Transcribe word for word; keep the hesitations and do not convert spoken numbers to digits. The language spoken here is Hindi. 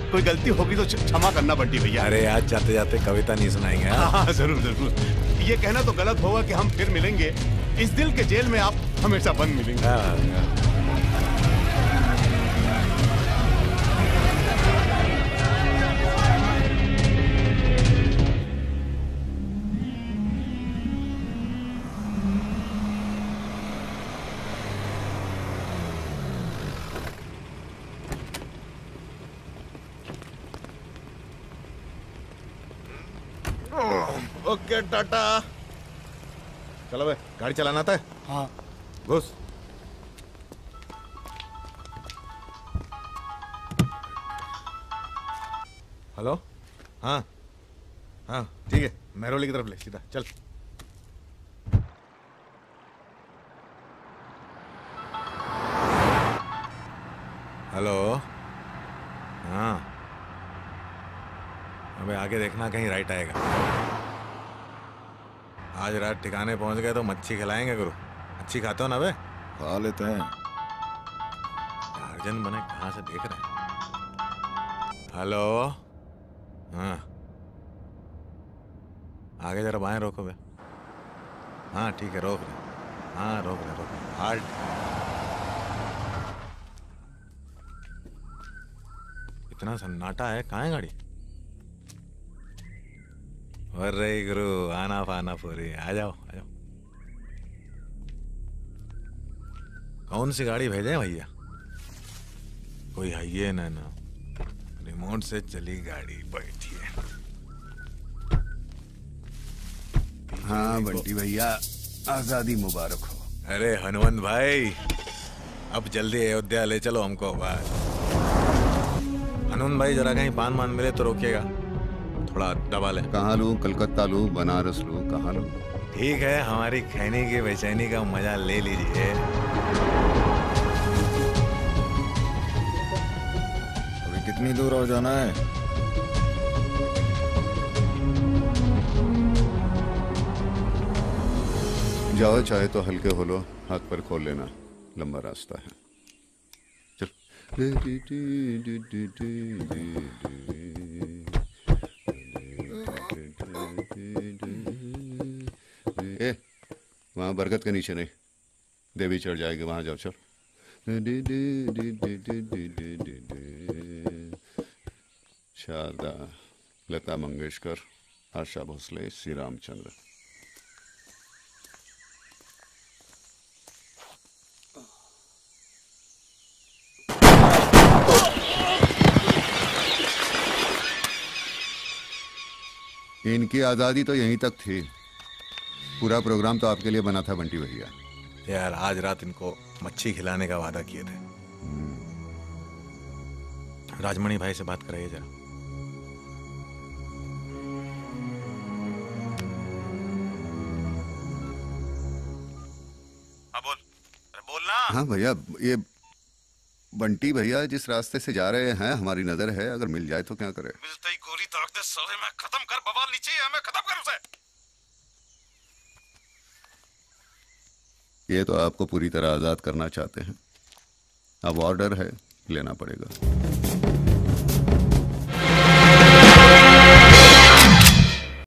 कोई गलती होगी तो क्षमा करना बंटी भैया। अरे आज जाते जाते कविता नहीं सुनाएंगे? हाँ हाँ जरूर जरूर। ये कहना तो गलत होगा कि हम फिर मिलेंगे, इस दिल के जेल में आप हमेशा बंद मिलेंगे। हाँ। Okay tata. चलो बे, गाड़ी चलाना आता है? हाँ। घुस। हेलो। हाँ हाँ ठीक है, मेहरौली की तरफ ले सीधा चल। हेलो। हाँ अबे आगे देखना, कहीं राइट आएगा। आज रात ठिकाने पहुंच गए तो मच्छी खिलाएंगे गुरु। अच्छी खाते हो ना बे? खा लेते हैं। अर्जन बने कहाँ से देख रहे हैं? हेलो। हाँ आगे जरा बाएं रोको बे। हाँ ठीक है रोक रहे। हाँ रोक रहे रोक रहे। हाल्ट। इतना सन्नाटा है, कहाँ है गाड़ी? अरे गुरु आना फाना पूरी, आ जाओ आ जाओ। कौन सी गाड़ी भेजे भैया? कोई है ये ना ना, रिमोट से चली गाड़ी, बैठिए। हाँ बंटी भैया, आजादी मुबारक हो। अरे हनुमंत भाई, अब जल्दी अयोध्या ले चलो हमको बस। हनुमंत भाई जरा कहीं पान मान मिले तो रोकिएगा, थोड़ा दबा ले। कहाँ लूं? कलकत्ता लूं, बनारस लूं, कहाँ लूं? ठीक है, हमारी खैनी की बेचैनी का मजा ले लीजिए। अभी कितनी दूर और जाना है? जाओ, चाहे तो हल्के हो लो, हाथ पर खोल लेना, लंबा रास्ता है। चल। ए, वहाँ बरगद के नीचे नहीं, देवी चढ़ जाएगी, वहाँ जाओ। चल। शारदा, लता मंगेशकर, आशा भोसले, श्री रामचंद्र। इनकी आजादी तो यहीं तक थी, पूरा प्रोग्राम तो आपके लिए बना था बंटी भैया। यार आज रात इनको मच्छी खिलाने का वादा किए थे। राजमणि भाई से बात कराइए जरा। हाँ बोल, अरे बोलना। हाँ भैया, ये बंटी भैया जिस रास्ते से जा रहे हैं, हमारी नजर है, अगर मिल जाए तो क्या करे? मिलते ही गोली ताक दे साले, मैं खत्म कर, बवाल नीचे है, मैं खत्म कर उसे। ये तो आपको पूरी तरह आजाद करना चाहते हैं, अब ऑर्डर है, लेना पड़ेगा।